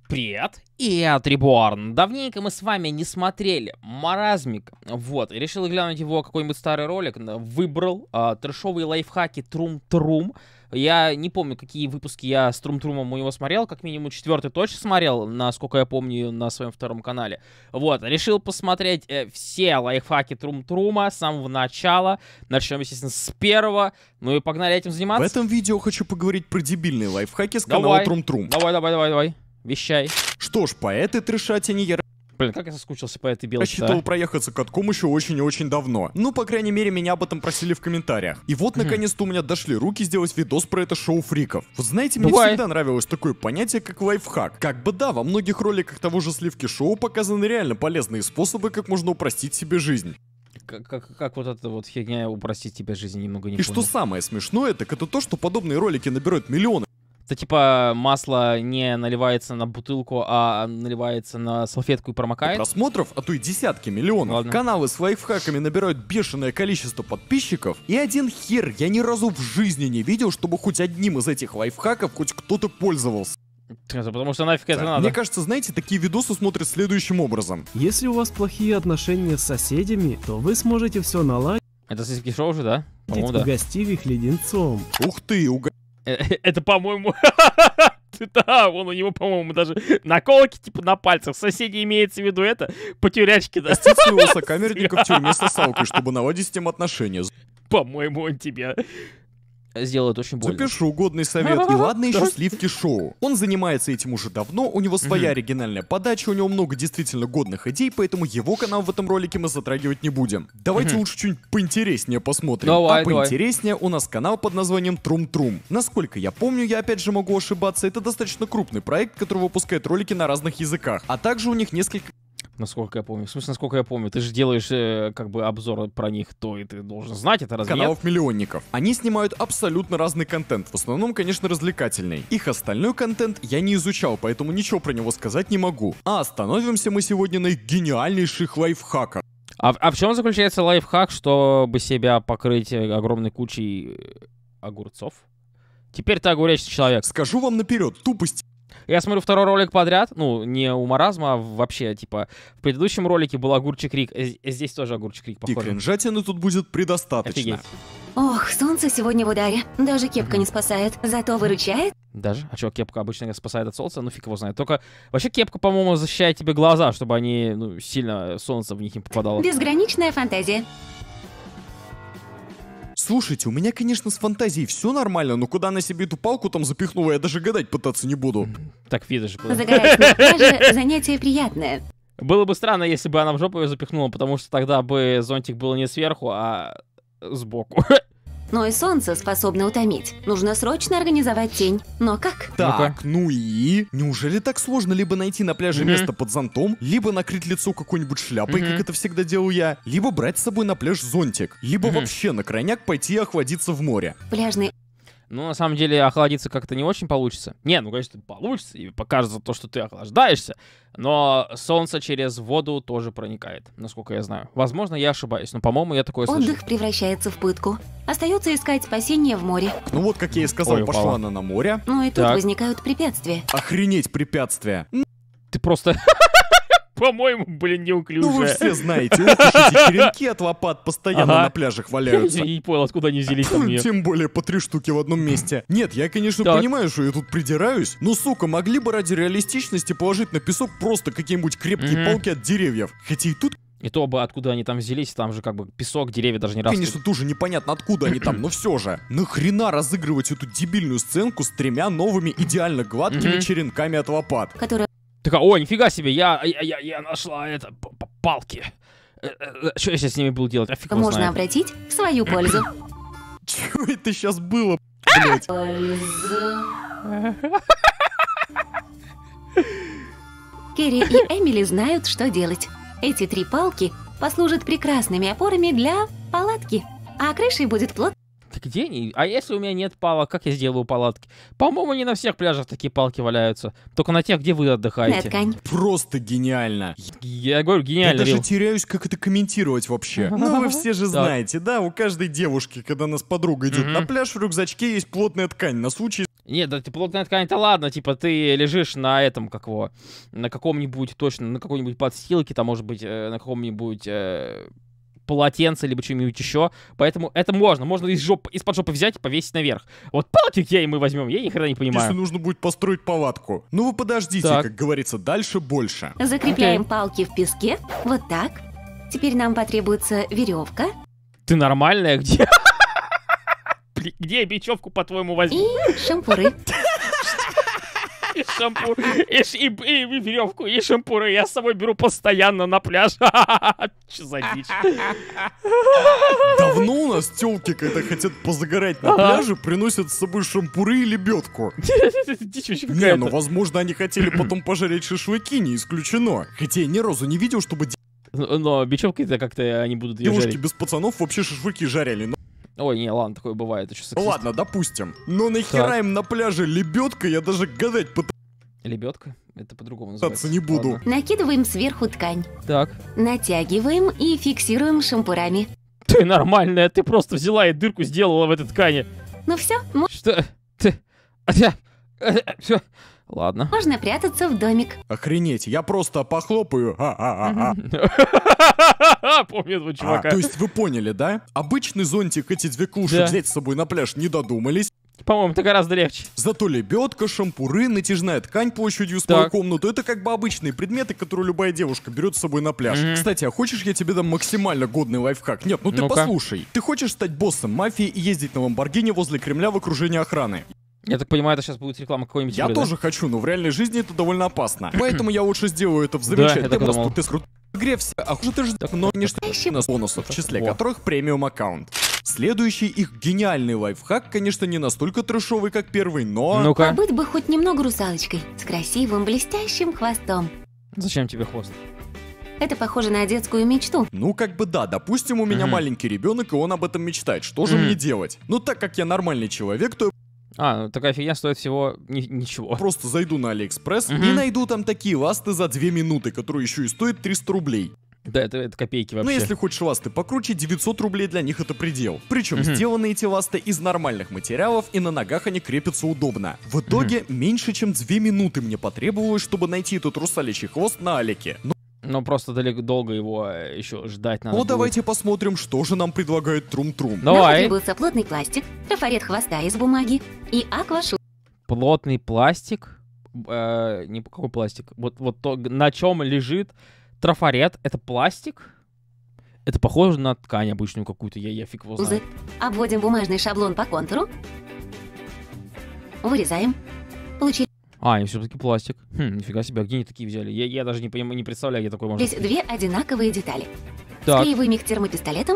Привет, я Триборн. Давненько мы с вами не смотрели Маразмик. Вот, и решил глянуть его какой-нибудь старый ролик. Выбрал трэшовые лайфхаки Трум-Трум. Я не помню, какие выпуски я с Трум-Трумом у него смотрел. Как минимум 4-й точно смотрел, насколько я помню, на своем втором канале. Вот, решил посмотреть все лайфхаки Трум-Трума с самого начала. Начнем, естественно, с первого. Ну и погнали этим заниматься. В этом видео хочу поговорить про дебильные лайфхаки с канала Трум-Трум. Давай. Вещай. Что ж, по этой трешатине я... Блин, как я соскучился по этой белке. Рассчитывал проехаться катком еще очень и очень давно. Ну, по крайней мере, меня об этом просили в комментариях. И вот, наконец-то, у меня дошли руки сделать видос про это шоу фриков. Вот знаете, мне всегда нравилось такое понятие, как лайфхак. Как бы да, во многих роликах того же Сливки Шоу показаны реально полезные способы, как можно упростить себе жизнь. Как вот эта вот фигня упростить тебе жизнь, немного не И понял. что самое смешное, так это то, что подобные ролики набирают миллионы. Это типа масло не наливается на бутылку, а наливается на салфетку и промокает. Просмотров, а то и десятки миллионов. Ладно. Каналы с лайфхаками набирают бешеное количество подписчиков. И один хер я ни разу в жизни не видел, чтобы хоть одним из этих лайфхаков хоть кто-то пользовался. Это потому что нафиг это надо. Мне кажется, знаете, такие видосы смотрят следующим образом. Если у вас плохие отношения с соседями, то вы сможете все наладить, Это Сливки Шоу же, да? По-моему, да. угостив их леденцом. Ух ты, Это, по-моему... Да, вон у него, по-моему, даже наколки типа на пальцах. Соседи имеется в виду это, потюрячки, да? угостить своего сокамерника в тюрьме сосалкой, чтобы наладить с ним отношения. По-моему, он тебя сделает очень больно. Запишу годный совет. И ладно еще Сливки Шоу. Он занимается этим уже давно, у него своя оригинальная подача, у него много действительно годных идей, поэтому его канал в этом ролике мы затрагивать не будем. Давайте лучше что-нибудь поинтереснее посмотрим. Давай. Поинтереснее у нас канал под названием Трум-Трум. Насколько я помню, я опять же могу ошибаться, это достаточно крупный проект, который выпускает ролики на разных языках. А также у них несколько... Насколько я помню. В смысле, насколько я помню. Ты же делаешь как бы обзор про них, то и ты должен знать это, разве нет? Каналов-миллионников. Они снимают абсолютно разный контент, в основном, конечно, развлекательный. Их остальной контент я не изучал, поэтому ничего про него сказать не могу. А остановимся мы сегодня на их гениальнейших лайфхаках. А в чем заключается лайфхак, чтобы себя покрыть огромной кучей огурцов? Теперь ты огуречный человек. Скажу вам наперед, тупость. Я смотрю второй ролик подряд, ну, не у Маразма, а вообще, типа, в предыдущем ролике был огурчик Рик, здесь тоже огурчик Рик, И похоже. кринжатины тут будет предостаточно. Офигеть. Ох, солнце сегодня в ударе. Даже кепка не спасает, зато выручает. Даже? А что, кепка обычно спасает от солнца? Ну, фиг его знает. Только вообще кепка, по-моему, защищает тебе глаза, чтобы они, ну, сильно солнце в них не попадало. Безграничная фантазия. Слушайте, у меня, конечно, с фантазией все нормально, но куда она себе эту палку там запихнула, я даже гадать пытаться не буду. Так видишь. Куда. Загорать на пляже — занятие приятное. Было бы странно, если бы она в жопу ее запихнула, потому что тогда бы зонтик был не сверху, а сбоку. Но и солнце способно утомить. Нужно срочно организовать тень. Но как? Так, ну и... Неужели так сложно либо найти на пляже место под зонтом, либо накрыть лицо какой-нибудь шляпой, как это всегда делаю я, либо брать с собой на пляж зонтик, либо вообще на крайняк пойти охладиться в море. Пляжный Ну, на самом деле, охладиться как-то не очень получится. Не, ну, конечно, получится, и покажется то, что ты охлаждаешься, но солнце через воду тоже проникает, насколько я знаю. Возможно, я ошибаюсь, но, по-моему, я такое слышал. отдых превращается в пытку. Остается искать спасение в море. Ну вот, как я и сказал, Ой, пошла упала. она на море. Ну и тут Так. возникают препятствия. Охренеть препятствия. Ты просто... По-моему, блин, Ну вы неуклюжая. все знаете, ох уж эти черенки от лопат постоянно Ага. на пляжах валяются. Я не понял, откуда они взялись там мне. Тем более по 3 штуки в одном месте. Нет, я, конечно, Так. понимаю, что я тут придираюсь, но, сука, могли бы ради реалистичности положить на песок просто какие-нибудь крепкие палки от деревьев. Хотя и тут, И то бы, откуда они там взялись, там же как бы песок, деревья даже не растут. конечно, тоже непонятно, откуда они там, но все же. Нахрена разыгрывать эту дебильную сценку с 3 новыми идеально гладкими черенками от лопат? Которая Такая, о, нифига себе, я нашла это, палки. Что я сейчас с ними буду делать? А фиг его можно знает. обратить в свою пользу. Чё это сейчас было, блять? Керри и Эмили знают, что делать. Эти 3 палки послужат прекрасными опорами для палатки. А крышей будет плот. Так где они? А если у меня нет палок, как я сделаю палатки? По-моему, не на всех пляжах такие палки валяются. Только на тех, где вы отдыхаете. ткань. Просто гениально. Я говорю, Я гениально. даже Рил. теряюсь, как это комментировать вообще. Ну, вы все же знаете, да, у каждой девушки, когда она с подругой идет на пляж, в рюкзачке есть плотная ткань на случай... Нет, да ты плотная ткань-то ладно, типа ты лежишь на этом, как его, на каком-нибудь, точно, на какой-нибудь подстилке, там, может быть, на каком-нибудь полотенце, либо что-нибудь еще, поэтому это можно из-под жопы взять и повесить наверх. Вот палки где мы возьмем, я ни хрена не понимаю. Если нужно будет построить палатку. Ну вы подождите, Так. как говорится, дальше больше. Закрепляем палки в песке. Вот так. Теперь нам потребуется веревка Ты нормальная? Где? Блин, где я бечевку, по-твоему, возьму? и шампуры. И шампур, и веревку, и шампуры я с собой беру постоянно на пляж. Что за дичь? Давно у нас тёлки, когда хотят позагорать на пляже, приносят с собой шампуры и лебедку. Дичь вообще Не, какая-то. ну возможно они хотели потом пожарить шашлыки, не исключено. Хотя я ни разу не видел, чтобы Но бечевкой-то как-то они будут ее девушки жарить. без пацанов вообще шашлыки жарили. Ну, Ой, не, ладно, такое бывает. Еще сексист. ладно, допустим. Но нахера Так. им на пляже лебедка, я даже гадать Лебедка? Это по-другому называется. пытаться не буду. Ладно. Накидываем сверху ткань. Так. Натягиваем и фиксируем шампурами. Ты нормальная, ты просто взяла и дырку сделала в этой ткани. Ну все, Что? Ты... Все. Ладно. можно прятаться в домик. Охренеть, я просто похлопаю. Помню этого чувака. То есть вы поняли, да? Обычный зонтик эти две клуши Да. взять с собой на пляж не додумались. По-моему, это гораздо легче. Зато лебедка, шампуры, натяжная ткань площадью с Так. мою комнату — это как бы обычные предметы, которые любая девушка берет с собой на пляж. Мгм. Кстати, а хочешь я тебе дам максимально годный лайфхак? Нет, ну ты Ну-ка. послушай. Ты хочешь стать боссом мафии и ездить на Ламборгини возле Кремля в окружении охраны? Я так понимаю, это сейчас будет реклама какой-нибудь Я игры, да? тоже хочу, но в реальной жизни это довольно опасно. Поэтому я лучше сделаю это в я замечательном так и думал. просто ты скрут. Гревся, а хуже ты ждешь, но конечно на бонусов, в числе О. которых премиум аккаунт. Следующий их гениальный лайфхак, конечно, не настолько трэшовый, как первый, но... Ну-ка. Побыть бы хоть немного русалочкой с красивым блестящим хвостом. Зачем тебе хвост? Это похоже на детскую мечту. Ну, как бы да, допустим, у меня Мгм. маленький ребенок, и он об этом мечтает. Что же Мгм. мне делать? Ну, так как я нормальный человек, то я Ну такая фигня стоит всего ничего. просто зайду на Алиэкспресс Мгм. и найду там такие ласты за 2 минуты, которые еще и стоят 300 рублей. Да, это копейки Ну, вообще. если хочешь ласты покруче, 900 рублей для них это предел. Причем Мгм. сделаны эти ласты из нормальных материалов, и на ногах они крепятся удобно. В итоге, меньше чем 2 минуты мне потребовалось, чтобы найти этот русаличий хвост на Алике. Но просто долго его еще ждать надо Ну, будет. давайте посмотрим, что же нам предлагает Трум-Трум. Нам Давай. потребуется плотный пластик, трафарет хвоста из бумаги и аквашу. Плотный пластик. Не какой пластик? Вот то, на чем лежит трафарет. Это пластик? Это похоже на ткань обычную какую-то. Я фиг его знаю. Обводим бумажный шаблон по контуру. Вырезаем. Получили И все-таки пластик. Нифига себе, а где они такие взяли? Я даже не понимаю, не представляю, где такой можно. здесь две одинаковые детали. Так. Склеиваем их термопистолетом.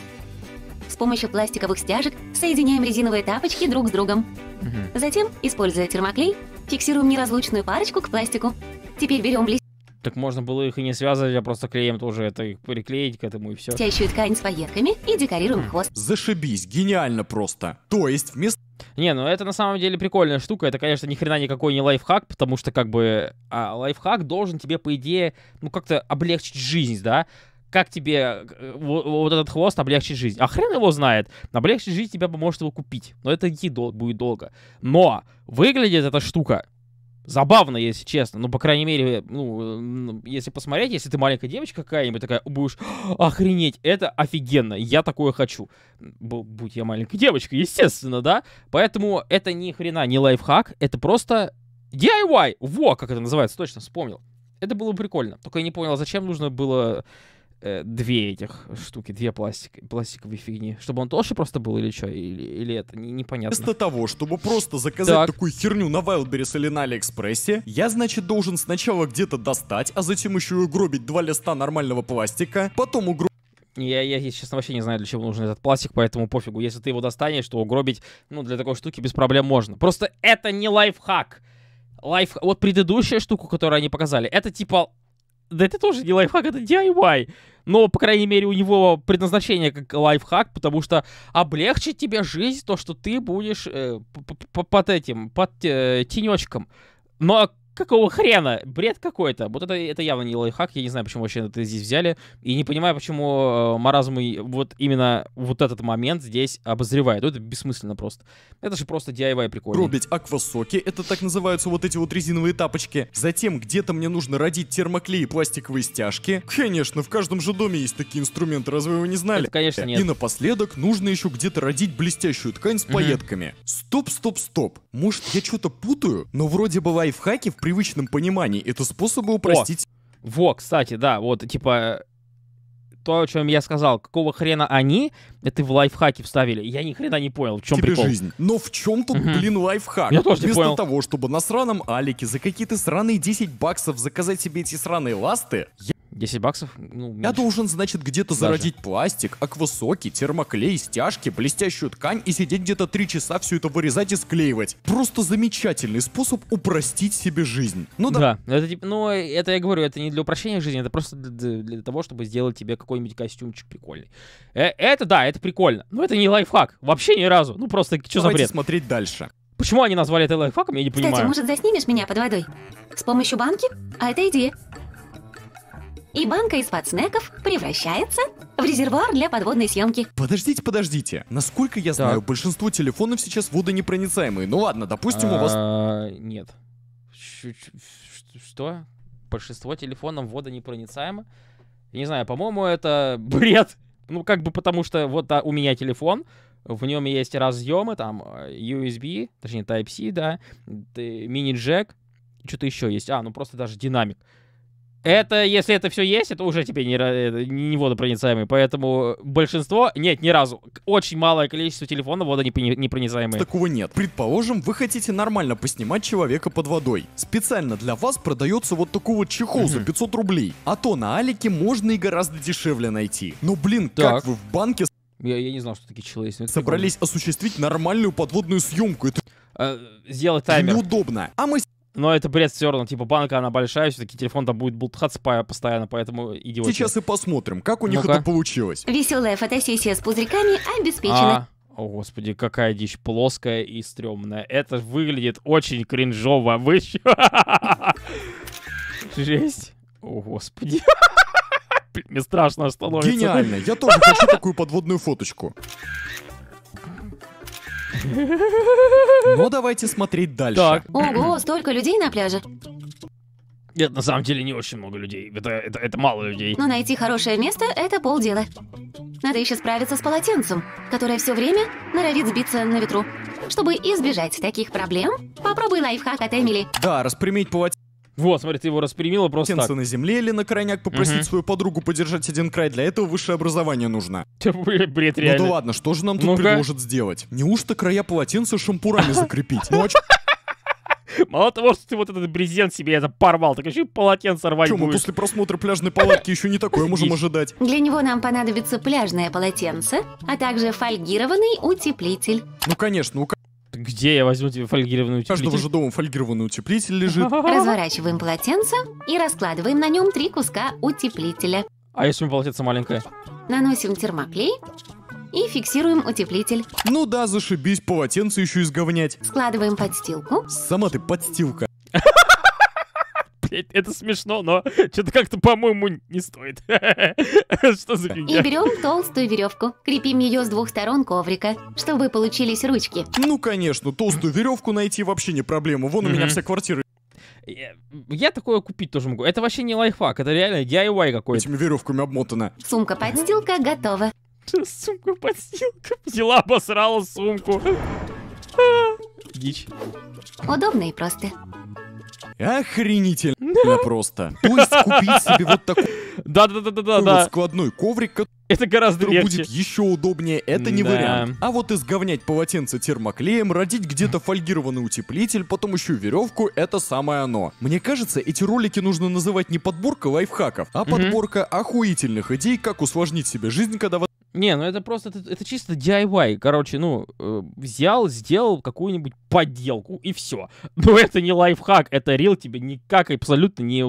С помощью пластиковых стяжек соединяем резиновые тапочки друг с другом. Мгм. Затем, используя термоклей, фиксируем неразлучную парочку к пластику. Теперь берем Так можно было их и не связывать, а просто клеем тоже это их приклеить к этому и все. блестящую ткань с пайетками и декорируем хвост. Зашибись, гениально просто. То есть, вместо Не, ну это на самом деле прикольная штука. Это, конечно, ни хрена никакой не лайфхак, потому что как бы лайфхак должен тебе, по идее, ну как-то облегчить жизнь, да? Как тебе вот этот хвост облегчить жизнь? А хрен его знает. Облегчить жизнь тебя поможет его купить. Но это идти будет долго. Но выглядит эта штука забавно, если честно. Ну, по крайней мере, ну, если посмотреть, если ты маленькая девочка какая-нибудь такая, будешь охренеть, это офигенно, я такое хочу. Будь я маленькой девочкой, естественно, да? Поэтому это ни хрена не лайфхак, это просто DIY. Во, как это называется, точно вспомнил. Это было прикольно. Только я не понял, зачем нужно было две этих штуки, две пластиковые фигни. Чтобы он толще просто был или что? Или это непонятно. того, чтобы просто заказать Так. такую херню на Wildberries или на Алиэкспрессе, я, значит, должен сначала где-то достать, а затем еще и угробить 2 листа нормального пластика, потом угробить Я, если честно, вообще не знаю, для чего нужен этот пластик, поэтому пофигу. Если ты его достанешь, то угробить, ну, для такой штуки без проблем можно. Просто это не лайфхак. Вот предыдущая штука, которую они показали, это типа... Да это тоже не лайфхак, это DIY. Но, по крайней мере, у него предназначение как лайфхак, потому что облегчит тебе жизнь то, что ты будешь под тенечком. Но Какого хрена? Бред какой-то. Вот это явно не лайфхак. Я не знаю, почему вообще это здесь взяли. И не понимаю, почему маразм вот именно вот этот момент здесь обозревает. Это бессмысленно просто. Это же просто DIY прикольный. Рубить аквасоки, это так называются вот эти вот резиновые тапочки. Затем где-то мне нужно родить термоклей и пластиковые стяжки. Конечно, в каждом же доме есть такие инструменты, разве вы не знали? Это, конечно, нет. И напоследок нужно еще где-то родить блестящую ткань с пайетками. Стоп. Может, я что-то путаю? Но вроде бы лайфхаки в привычном понимании это способы упростить. Во, кстати, да, вот, типа, то, о чем я сказал, какого хрена они это в лайфхаки вставили, я ни хрена не понял, в чем прикол. Жизнь. Но в чем тут, блин, лайфхак? Я тоже не Вместо понял. того, чтобы на сраном Алике за какие-то сраные 10 баксов заказать себе эти сраные ласты, 10 баксов? Ну, я должен, значит, где-то Даже. зародить пластик, аквасоки, термоклей, стяжки, блестящую ткань и сидеть где-то 3 часа все это вырезать и склеивать. Просто замечательный способ упростить себе жизнь. Ну да. Да, это типа, ну, это я говорю, это не для упрощения жизни, это просто для того, чтобы сделать тебе какой-нибудь костюмчик прикольный. Это да, это прикольно, но это не лайфхак, вообще ни разу. Ну просто, что за Давайте бред? смотреть дальше. Почему они назвали это лайфхаком, я не Кстати, понимаю. может, заснимешь меня под водой? С помощью банки? А это идея. И банка из-под снеков превращается в резервуар для подводной съемки. Подождите. Насколько я знаю, большинство телефонов сейчас водонепроницаемые. Ну ладно, допустим, у вас... Нет. Что? Большинство телефонов водонепроницаемо? Не знаю, по-моему, это бред. Ну, как бы потому что вот у меня телефон, в нем есть разъемы, там, USB, точнее, Type-C, да, мини-джек, что-то еще есть. Ну просто даже динамик. Это, если это все есть, это уже теперь не водопроницаемый, поэтому большинство, нет, ни разу, очень малое количество телефонов водонепроницаемые. Такого нет. Предположим, вы хотите нормально поснимать человека под водой. Специально для вас продается вот такой вот чехол за 500 рублей. А то на Алике можно и гораздо дешевле найти. Но, блин, как вы в банке Я не знал, что такие чехлы есть. собрались осуществить нормальную подводную съемку? Это сделать таймер. неудобно. А мы Но это бред все равно, типа банка, она большая, все-таки телефон там будет бултыхаться постоянно, поэтому идиотия. сейчас и посмотрим, как у них Ну-ка. это получилось. Веселая фотосессия с пузырьками обеспечена. О, господи, какая дичь плоская и стрёмная. Это выглядит очень кринжово. Вы чё? Жесть. О, господи. Блин, мне страшно становится. Гениально, я тоже хочу такую подводную фоточку. Но давайте смотреть дальше. Так. Ого, столько людей на пляже. Нет, на самом деле не очень много людей. Это мало людей. Но найти хорошее место — это полдела. Надо еще справиться с полотенцем, которое все время норовит сбиться на ветру. Чтобы избежать таких проблем, попробуй лайфхак от Эмили. Да, распрямить полотенце Вот, смотри, ты его распрямила просто так. на земле или на крайняк попросить свою подругу подержать один край. Для этого высшее образование нужно. Бред, Ну реально. да ладно, что же нам тут Ну-ка. предложат сделать? Неужто края полотенца шампурами закрепить? Ну а Мало того, что ты вот этот брезент себе это порвал, так еще и полотенце рвать чё, мы будешь. после просмотра пляжной палатки еще не такое можем ожидать? Для него нам понадобится пляжное полотенце, а также фольгированный утеплитель. Ну конечно, у Где я возьму тебе фольгированную каждого утеплитель? же дома фольгированный утеплитель лежит. Разворачиваем полотенце и раскладываем на нем 3 куска утеплителя. А если у меня полотенце маленькое? Наносим термоклей и фиксируем утеплитель. Ну да, зашибись, полотенце еще изговнять. Складываем подстилку. Сама ты подстилка. Блять, это смешно, но что-то как-то, по-моему, не стоит. Что за И фигня? берем толстую веревку. Крепим ее с 2 сторон коврика, чтобы получились ручки. Ну конечно, толстую веревку найти вообще не проблема. Вон у меня вся квартира Я такое купить тоже могу. Это вообще не лайфхак, это реально DIY какой-то. этими веревками обмотана. Сумка-подстилка готова. Сумку-подстилка. Взяла, обосрала сумку. Дичь. Удобно и просто. Охренительно просто. То есть купить себе вот такой вот Да. складной коврик, Это гораздо который легче. будет еще удобнее, это не Да. вариант. А вот изговнять полотенце термоклеем, родить где-то фольгированный утеплитель, потом еще веревку, это самое оно. Мне кажется, эти ролики нужно называть не подборка лайфхаков, а подборка охуительных идей, как усложнить себе жизнь, когда Не, ну это просто, это чисто DIY. Короче, ну, взял, сделал какую-нибудь подделку, и все. Но это не лайфхак, это рил тебе никак абсолютно не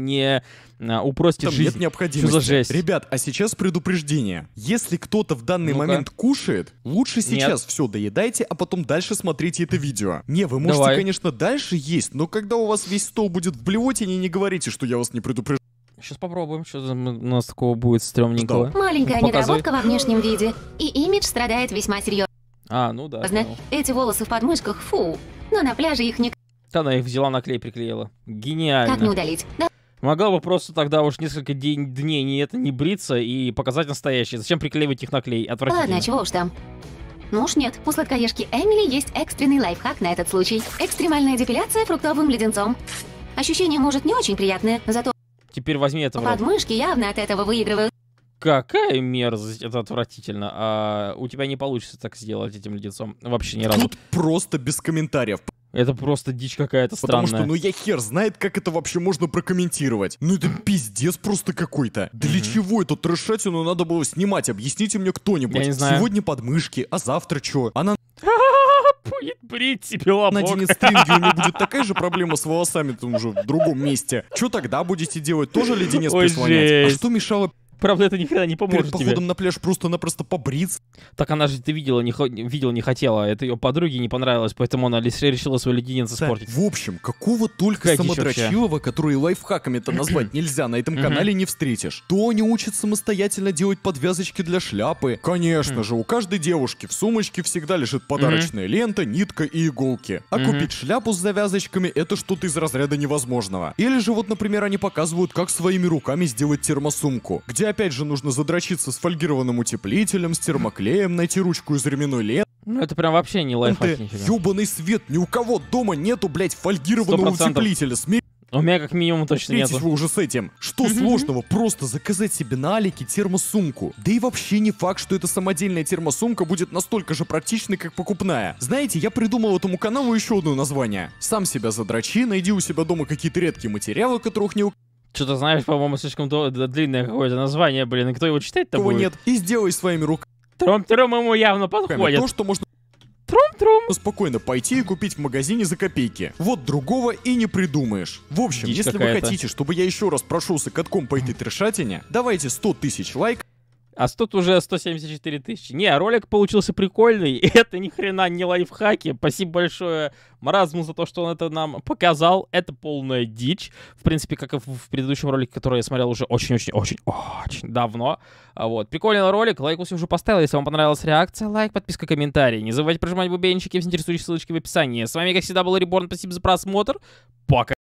упростит Там жизнь. нет необходимости. Что за жесть? Ребят, а сейчас предупреждение. Если кто-то в данный момент кушает, лучше сейчас все доедайте, а потом дальше смотрите это видео. Не, вы можете, конечно, дальше есть, но когда у вас весь стол будет в блевотине, не говорите, что я вас не предупреждал. Сейчас попробуем, что у нас такого будет стрёмненького. Маленькая недоработка во внешнем виде, и имидж страдает весьма серьезно. А, ну да. Эти волосы в подмышках, фу, но на пляже их не... Она их взяла, на клей приклеила. Гениально. Как не удалить? Да. Могла бы просто тогда уж несколько дней не бриться и показать настоящее. Зачем приклеивать их на клей? Отвратительно. Ладно, чего уж там. Ну уж нет, у сладкоежки Эмили есть экстренный лайфхак на этот случай. Экстремальная депиляция фруктовым леденцом. Ощущение может не очень приятное, зато... Теперь возьми это в рот. Подмышки явно от этого выигрывают. Какая мерзость, это отвратительно. А у тебя не получится так сделать этим леденцом. Вообще ни разу. Тут просто без комментариев. Это просто дичь какая-то странная. Потому что, ну я хер знает, как это вообще можно прокомментировать. Ну это пиздец просто какой-то. Для чего эту трешатину надо было снимать? Объясните мне кто-нибудь. Я не знаю. Сегодня подмышки, а завтра что? Она... Будет брить себе лобок. На Денис Стринге у нее будет такая же проблема с волосами, там уже в другом месте. Что тогда будете делать? Тоже леденец прислонять? А что мешало... Правда, это никогда не поможет перед походом на пляж просто-напросто побриться? Так она же, ты видела, не хотела. Это ее подруге не понравилось, поэтому она решила свой леденец испортить. В общем, какого только самодрочилова, который лайфхаками-то назвать нельзя, на этом канале не встретишь. То они учат самостоятельно делать подвязочки для шляпы. Конечно же, у каждой девушки в сумочке всегда лежит подарочная лента, нитка и иголки. А купить шляпу с завязочками — это что-то из разряда невозможного. Или же вот, например, они показывают, как своими руками сделать термосумку, где опять же нужно задрочиться с фольгированным утеплителем, с термоклеем, найти ручку из ременной ленты. Ну это прям вообще не лайфхак нифига. Ёбаный свет, ни у кого дома нету, блядь, фольгированного 100%. утеплителя. У меня как минимум точно нету. Вы уже с этим. Что сложного? Просто заказать себе на Алике термосумку. Да и вообще не факт, что эта самодельная термосумка будет настолько же практичной, как покупная. Знаете, я придумал этому каналу еще одно название. Сам себя задрочи, найди у себя дома какие-то редкие материалы, которых не у Что-то знаешь, по-моему, слишком длинное какое-то название, блин, и кто его читать-то будет? нет. И сделай своими руками Тром-тром ему явно подходит. то, что можно Тром-тром. спокойно пойти и купить в магазине за копейки. Вот другого и не придумаешь. В общем, Дичь если вы какая-то. хотите, чтобы я еще раз прошелся катком по этой трешатине, давайте 100 тысяч лайков. А тут уже 174 тысячи. Не, ролик получился прикольный. И это ни хрена не лайфхаки. Спасибо большое Маразму за то, что он это нам показал. Это полная дичь. В принципе, как и в предыдущем ролике, который я смотрел уже очень-очень-очень давно. Вот. Прикольный ролик. Лайкус уже поставил. Если вам понравилась реакция, лайк, подписка, комментарий. Не забывайте прожимать бубенчики в интересующие ссылочки в описании. С вами, как всегда, был Реборн. Спасибо за просмотр. Пока.